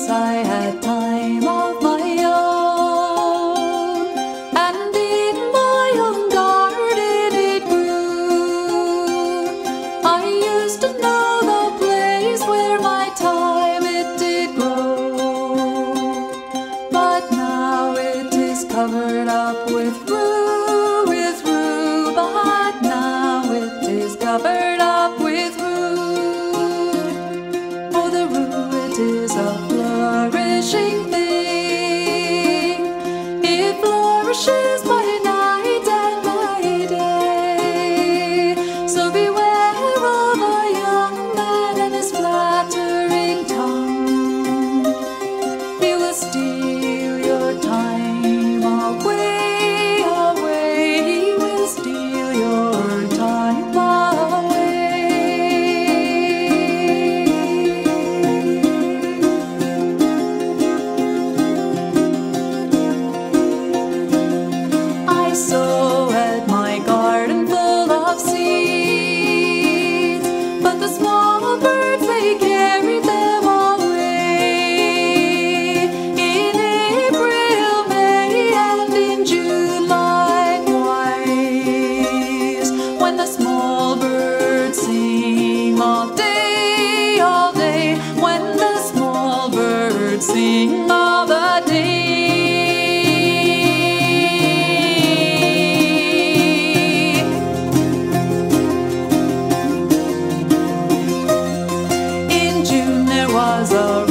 'cause I had time of my own, and in my own garden it grew. I used to know the place where my time it did grow, but now it is covered up with rue, but now it is covered up with rue. Oh, the rue, it is a flourishing thing. It flourishes by night and by day. So beware of a young man and his flattering tongue. He will steal your time away, away. He will steal your time away. I sowed my garden full of seeds, but the small birds, they carried them away. In April, May, and in June likewise, when the small birds sing all day, when the small birds sing all the day. In June there was a